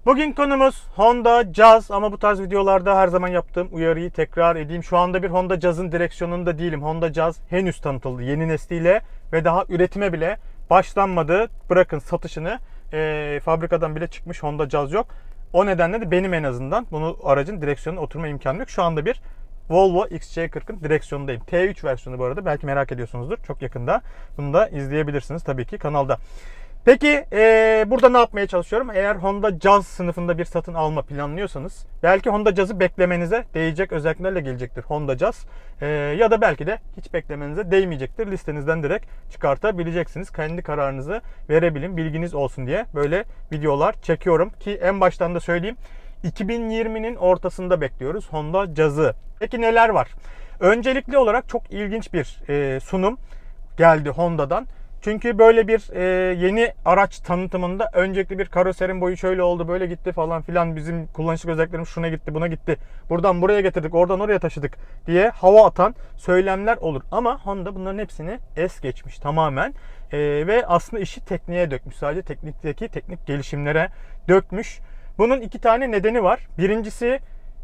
Bugün konumuz Honda Jazz ama bu tarz videolarda her zaman yaptığım uyarıyı tekrar edeyim. Şu anda bir Honda Jazz'ın direksiyonunda değilim. Honda Jazz henüz tanıtıldı yeni nesliyle ve daha üretime bile başlanmadı. Bırakın satışını, fabrikadan bile çıkmış Honda Jazz yok. O nedenle de benim en azından bunu aracın direksiyonuna oturma imkanı yok. Şu anda bir Volvo XC40'ın direksiyonundayım. T3 versiyonu bu arada. Belki merak ediyorsunuzdur. Çok yakında. Bunu da izleyebilirsiniz tabii ki kanalda. Peki burada ne yapmaya çalışıyorum? Eğer Honda Jazz sınıfında bir satın alma planlıyorsanız belki Honda Jazz'ı beklemenize değecek özelliklerle gelecektir Honda Jazz. Ya da belki de hiç beklemenize değmeyecektir. Listenizden direkt çıkartabileceksiniz. Kendi kararınızı verebilin, bilginiz olsun diye böyle videolar çekiyorum. Ki en baştan da söyleyeyim, 2020'nin ortasında bekliyoruz Honda Jazz'ı. Peki neler var? Öncelikli olarak çok ilginç bir sunum geldi Honda'dan. Çünkü böyle bir yeni araç tanıtımında öncelikli bir karoserin boyu şöyle oldu, böyle gitti falan filan, bizim kullanışlı özelliklerimiz şuna gitti, buna gitti, buradan buraya getirdik, oradan oraya taşıdık diye hava atan söylemler olur. Ama Honda bunların hepsini es geçmiş tamamen ve aslında işi tekniğe dökmüş. Sadece teknik gelişimlere dökmüş. Bunun iki tane nedeni var. Birincisi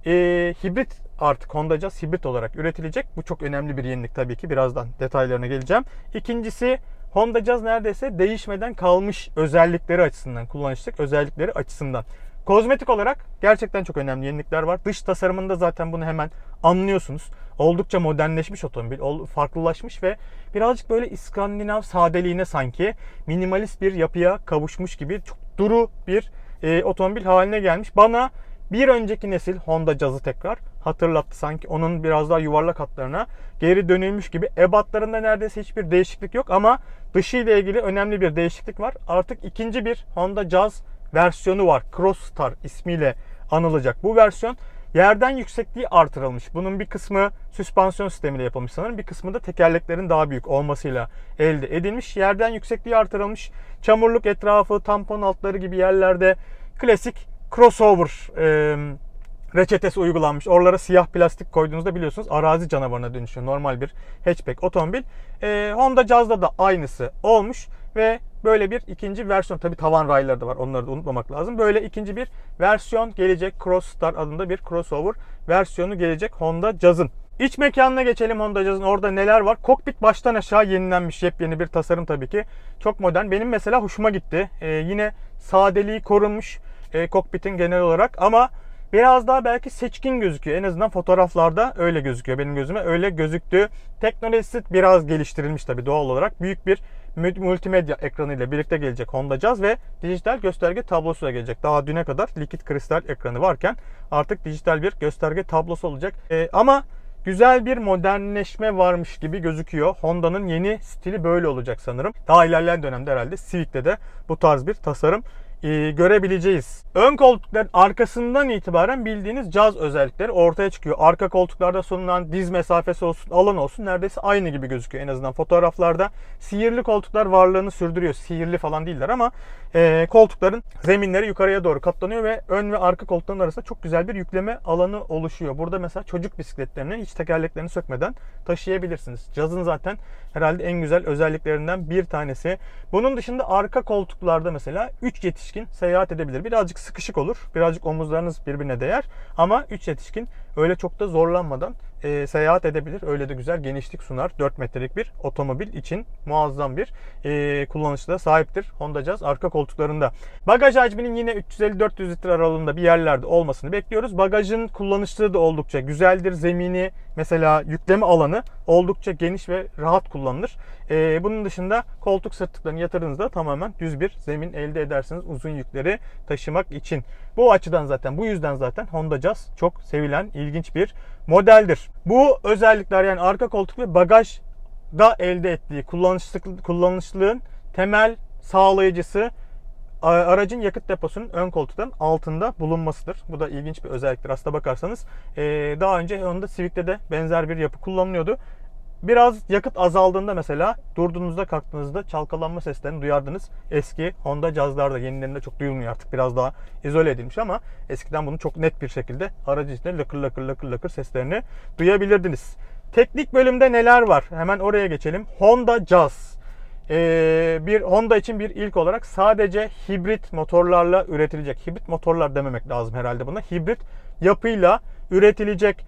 hibrit, artık Honda Jazz hibrit olarak üretilecek. Bu çok önemli bir yenilik tabii ki. Birazdan detaylarına geleceğim. İkincisi, Honda Jazz neredeyse değişmeden kalmış özellikleri açısından, kullanışlık özellikleri açısından. Kozmetik olarak gerçekten çok önemli yenilikler var. Dış tasarımında zaten bunu hemen anlıyorsunuz. Oldukça modernleşmiş otomobil, farklılaşmış ve birazcık böyle İskandinav sadeliğine, sanki minimalist bir yapıya kavuşmuş gibi çok duru bir otomobil haline gelmiş. Bana bir önceki nesil Honda Jazz'ı tekrar hatırlattı. Sanki onun biraz daha yuvarlak hatlarına geri dönülmüş gibi. Ebatlarında neredeyse hiçbir değişiklik yok ama dışı ile ilgili önemli bir değişiklik var. Artık ikinci bir Honda Jazz versiyonu var. Crossstar ismiyle anılacak bu versiyon. Yerden yüksekliği artırılmış. Bunun bir kısmı süspansiyon sistemiyle yapılmış sanırım. Bir kısmı da tekerleklerin daha büyük olmasıyla elde edilmiş. Yerden yüksekliği artırılmış. Çamurluk etrafı, tampon altları gibi yerlerde klasik crossover reçetesi uygulanmış. Oralara siyah plastik koyduğunuzda biliyorsunuz arazi canavarına dönüşüyor. Normal bir hatchback otomobil. Honda Jazz'da da aynısı olmuş ve böyle bir ikinci versiyon. Tabii tavan rayları da var. Onları da unutmamak lazım. Böyle ikinci bir versiyon gelecek. Crossstar adında bir crossover versiyonu gelecek Honda Jazz'ın. İç mekanına geçelim Honda Jazz'ın. Orada neler var? Kokpit baştan aşağı yenilenmiş. Yepyeni bir tasarım tabii ki. Çok modern. Benim mesela hoşuma gitti. Yine sadeliği korunmuş kokpitin genel olarak ama biraz daha belki seçkin gözüküyor. En azından fotoğraflarda öyle gözüküyor. Benim gözüme öyle gözüktü. Teknolojisi biraz geliştirilmiş tabii doğal olarak. Büyük bir multimedya ekranıyla birlikte gelecek Honda Jazz ve dijital gösterge tablosu da gelecek. Daha düne kadar likit kristal ekranı varken artık dijital bir gösterge tablosu olacak. Ama güzel bir modernleşme varmış gibi gözüküyor. Honda'nın yeni stili böyle olacak sanırım. Daha ilerleyen dönemde herhalde Civic'te de bu tarz bir tasarım görebileceğiz. Ön koltukların arkasından itibaren bildiğiniz Jazz özellikleri ortaya çıkıyor. Arka koltuklarda sunulan diz mesafesi olsun, alan olsun neredeyse aynı gibi gözüküyor en azından fotoğraflarda. Sihirli koltuklar varlığını sürdürüyor. Sihirli falan değiller ama koltukların zeminleri yukarıya doğru katlanıyor ve ön ve arka koltukların arasında çok güzel bir yükleme alanı oluşuyor. Burada mesela çocuk bisikletlerini hiç tekerleklerini sökmeden taşıyabilirsiniz. Jazz'ın zaten herhalde en güzel özelliklerinden bir tanesi. Bunun dışında arka koltuklarda mesela 3 yetişkin seyahat edebilir. Birazcık sıkışık olur. Birazcık omuzlarınız birbirine değer. Ama 3 yetişkin öyle çok da zorlanmadan seyahat edebilir. Öyle de güzel genişlik sunar. 4 metrelik bir otomobil için muazzam bir kullanışlığa sahiptir Honda Jazz arka koltuklarında. Bagaj hacminin yine 350-400 litre aralığında bir yerlerde olmasını bekliyoruz. Bagajın kullanışlığı da oldukça güzeldir. Zemini, mesela yükleme alanı oldukça geniş ve rahat kullanılır. Bunun dışında koltuk sırtlıklarını yatırdığınızda tamamen düz bir zemin elde edersiniz uzun yükleri taşımak için. Bu açıdan zaten, bu yüzden zaten Honda Jazz çok sevilen, ilginç bir modeldir. Bu özellikler, yani arka koltuk ve bagajda elde ettiği kullanışlılığın temel sağlayıcısı aracın yakıt deposunun ön koltukların altında bulunmasıdır. Bu da ilginç bir özelliktir aslına bakarsanız. Daha önce Honda Civic'te de benzer bir yapı kullanılıyordu. Biraz yakıt azaldığında mesela durduğunuzda kalktığınızda çalkalanma seslerini duyardınız. Eski Honda Jazz'larda, yenilerinde çok duyulmuyor artık. Biraz daha izole edilmiş ama eskiden bunu çok net bir şekilde aracı içinde lakır lakır seslerini duyabilirdiniz. Teknik bölümde neler var? Hemen oraya geçelim. Honda Jazz bir Honda için bir ilk olarak sadece hibrit motorlarla üretilecek. Hibrit motorlar dememek lazım herhalde buna. Hibrit yapıyla üretilecek.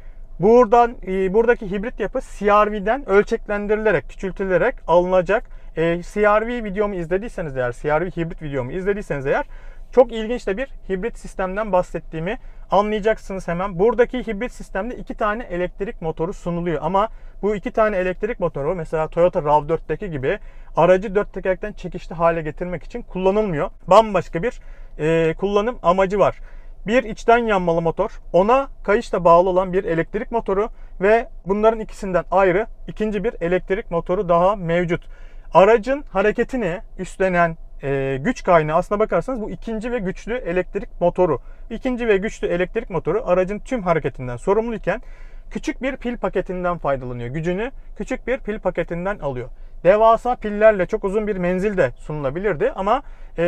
Buradaki hibrit yapı CR-V'den ölçeklendirilerek, küçültülerek alınacak. CR-V videomu izlediyseniz eğer, CR-V hibrit videomu izlediyseniz eğer, çok ilginç de bir hibrit sistemden bahsettiğimi anlayacaksınız hemen. Buradaki hibrit sistemde 2 tane elektrik motoru sunuluyor. Ama bu 2 tane elektrik motoru mesela Toyota RAV4'teki gibi aracı 4 tekerlekten çekişli hale getirmek için kullanılmıyor. Bambaşka bir kullanım amacı var. Bir içten yanmalı motor, ona kayışla bağlı olan bir elektrik motoru ve bunların ikisinden ayrı ikinci bir elektrik motoru daha mevcut. Aracın hareketini üstlenen güç kaynağı aslına bakarsanız bu ikinci ve güçlü elektrik motoru. İkinci ve güçlü elektrik motoru aracın tüm hareketinden sorumluyken küçük bir pil paketinden faydalanıyor. Gücünü küçük bir pil paketinden alıyor. Devasa pillerle çok uzun bir menzil de sunulabilirdi ama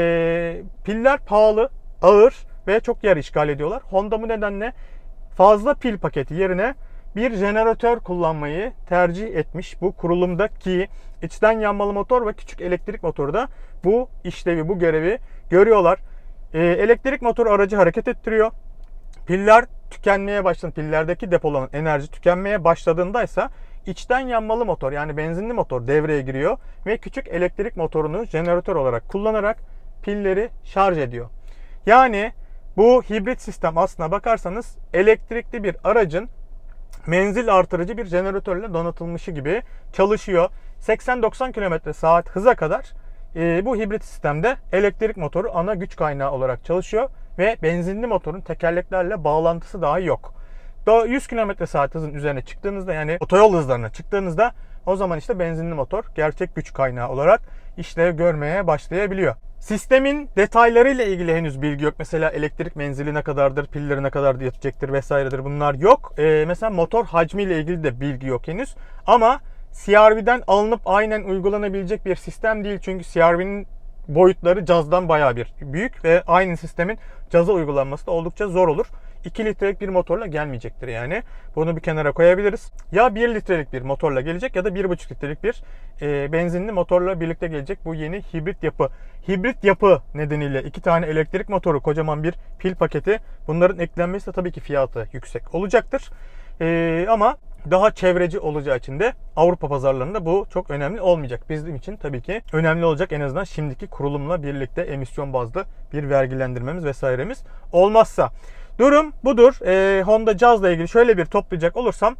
piller pahalı, ağır ve çok yer işgal ediyorlar. Honda bu nedenle fazla pil paketi yerine bir jeneratör kullanmayı tercih etmiş. Bu kurulumdaki içten yanmalı motor ve küçük elektrik motoru da bu işlevi, bu görevi görüyorlar. Elektrik motoru aracı hareket ettiriyor. Piller tükenmeye başladığında, pillerdeki depolanan enerji tükenmeye başladığında ise içten yanmalı motor yani benzinli motor devreye giriyor ve küçük elektrik motorunu jeneratör olarak kullanarak pilleri şarj ediyor. Yani bu hibrit sistem aslına bakarsanız elektrikli bir aracın menzil artırıcı bir jeneratörle donatılmışı gibi çalışıyor. 80-90 km/saat hıza kadar bu hibrit sistemde elektrik motoru ana güç kaynağı olarak çalışıyor ve benzinli motorun tekerleklerle bağlantısı dahi yok. 100 km/saat hızın üzerine çıktığınızda yani otoyol hızlarına çıktığınızda o zaman işte benzinli motor gerçek güç kaynağı olarak işlev görmeye başlayabiliyor. Sistemin detaylarıyla ilgili henüz bilgi yok. Mesela elektrik menzili ne kadardır, pilleri ne kadar yetecektir vesairedir bunlar yok. Mesela motor hacmiyle ilgili de bilgi yok henüz. Ama CR-V'den alınıp aynen uygulanabilecek bir sistem değil. Çünkü CR-V'nin boyutları cazdan bayağı bir büyük ve aynı sistemin caza uygulanması da oldukça zor olur. 2 litrelik bir motorla gelmeyecektir yani. Bunu bir kenara koyabiliriz. Ya 1 litrelik bir motorla gelecek ya da 1,5 litrelik bir benzinli motorla birlikte gelecek bu yeni hibrit yapı. Hibrit yapı nedeniyle 2 tane elektrik motoru, kocaman bir pil paketi, bunların eklenmesi de tabii ki fiyatı yüksek olacaktır. Ama daha çevreci olacağı için de Avrupa pazarlarında bu çok önemli olmayacak. Bizim için tabii ki önemli olacak, en azından şimdiki kurulumla birlikte emisyon bazlı bir vergilendirmemiz vesairemiz olmazsa. Durum budur. Honda Jazz'la ilgili şöyle bir toplayacak olursam,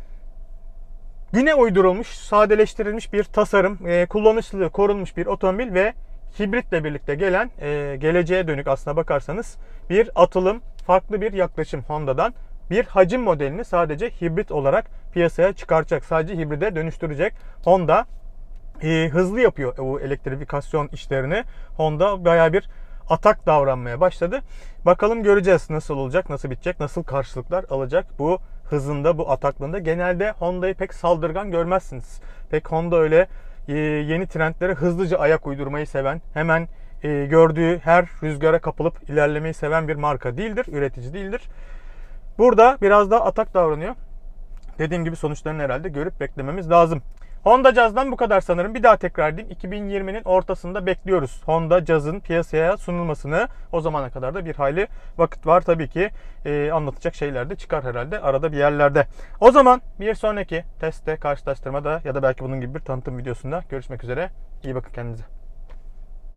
güne uydurulmuş, sadeleştirilmiş bir tasarım, kullanışlılığı korunmuş bir otomobil ve hibritle birlikte gelen, geleceğe dönük aslına bakarsanız bir atılım, farklı bir yaklaşım Honda'dan. Bir hacim modelini sadece hibrit olarak piyasaya çıkaracak, sadece hibride dönüştürecek. Honda hızlı yapıyor bu elektrifikasyon işlerini. Honda bayağı bir atak davranmaya başladı. Bakalım göreceğiz nasıl olacak, nasıl bitecek, nasıl karşılıklar alacak bu hızında, bu ataklığında. Genelde Honda'yı pek saldırgan görmezsiniz. Pek Honda öyle yeni trendlere hızlıca ayak uydurmayı seven, hemen gördüğü her rüzgara kapılıp ilerlemeyi seven bir marka değildir, üretici değildir. Burada biraz daha atak davranıyor. Dediğim gibi sonuçlarını herhalde görüp beklememiz lazım. Honda Jazz'dan bu kadar sanırım. Bir daha tekrar edeyim. 2020'nin ortasında bekliyoruz Honda Jazz'ın piyasaya sunulmasını. O zamana kadar da bir hayli vakit var tabii ki. Anlatacak şeyler de çıkar herhalde arada bir yerlerde. O zaman bir sonraki testte, karşılaştırmada ya da belki bunun gibi bir tanıtım videosunda görüşmek üzere. İyi bakın kendinize.